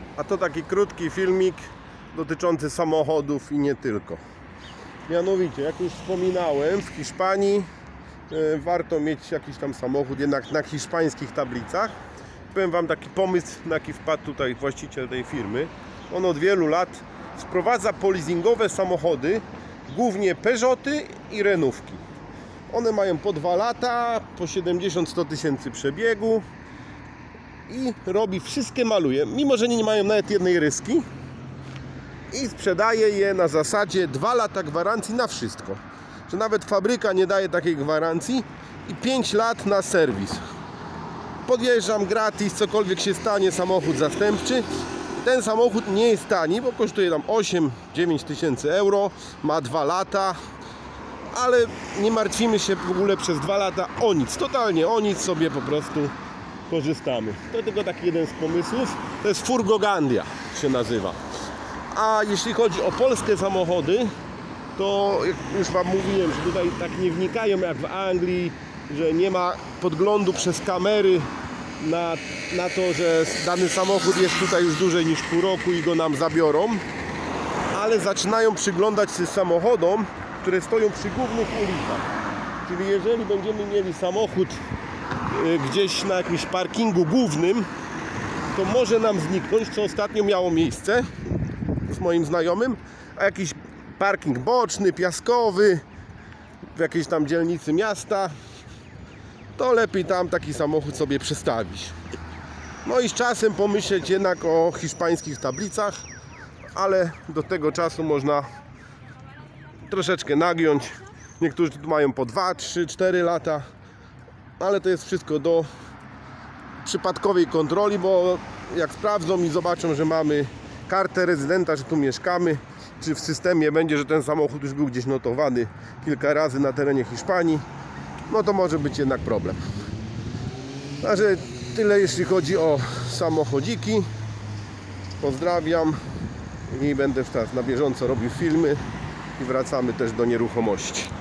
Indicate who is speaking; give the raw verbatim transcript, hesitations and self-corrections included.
Speaker 1: A to taki krótki filmik dotyczący samochodów i nie tylko. Mianowicie, jak już wspominałem, w Hiszpanii e, warto mieć jakiś tam samochód jednak na hiszpańskich tablicach. Powiem Wam taki pomysł, na jaki wpadł tutaj właściciel tej firmy. On od wielu lat sprowadza polizingowe samochody, głównie Peugeoty i Renówki. One mają po dwa lata, po siedemdziesiąt do stu tysięcy przebiegu i robi wszystkie, maluje, mimo że nie mają nawet jednej ryski, i sprzedaje je na zasadzie dwa lata gwarancji na wszystko. Że nawet fabryka nie daje takiej gwarancji i pięć lat na serwis. Podjeżdżam gratis, cokolwiek się stanie, samochód zastępczy. Ten samochód nie jest tani, bo kosztuje tam osiem do dziewięciu tysięcy euro, ma dwa lata, ale nie martwimy się w ogóle przez dwa lata o nic, totalnie o nic, sobie po prostu korzystamy. To tylko taki jeden z pomysłów, to jest Furgogandia się nazywa. A jeśli chodzi o polskie samochody, to jak już Wam mówiłem, że tutaj tak nie wnikają jak w Anglii, że nie ma podglądu przez kamery na, na to, że dany samochód jest tutaj już dłużej niż pół roku i go nam zabiorą, ale zaczynają przyglądać się samochodom, które stoją przy głównych ulicach. Czyli jeżeli będziemy mieli samochód gdzieś na jakimś parkingu głównym, to może nam zniknąć, co ostatnio miało miejsce z moim znajomym, a jakiś parking boczny, piaskowy w jakiejś tam dzielnicy miasta, to lepiej tam taki samochód sobie przestawić. No i z czasem pomyśleć jednak o hiszpańskich tablicach, ale do tego czasu można troszeczkę nagiąć. Niektórzy tu mają po dwa, trzy, cztery lata, ale to jest wszystko do przypadkowej kontroli, bo jak sprawdzą i zobaczą, że mamy kartę rezydenta, że tu mieszkamy, czy w systemie będzie, że ten samochód już był gdzieś notowany kilka razy na terenie Hiszpanii, no to może być jednak problem. Także tyle jeśli chodzi o samochodziki. Pozdrawiam i będę teraz na bieżąco robił filmy i wracamy też do nieruchomości.